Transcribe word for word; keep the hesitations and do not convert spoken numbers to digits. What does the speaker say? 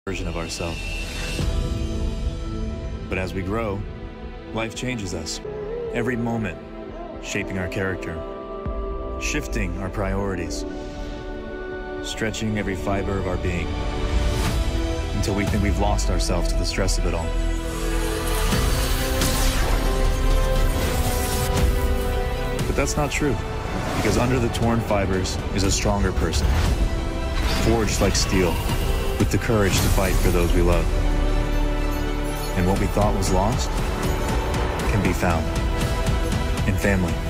version of ourselves. But as we grow, life changes us. Every moment shaping our character, shifting our priorities, stretching every fiber of our being, until we think we've lost ourselves to the stress of it all. But that's not true, because under the torn fibers is a stronger person, forged like steel, with the courage to fight for those we love. And what we thought was lost can be found in family.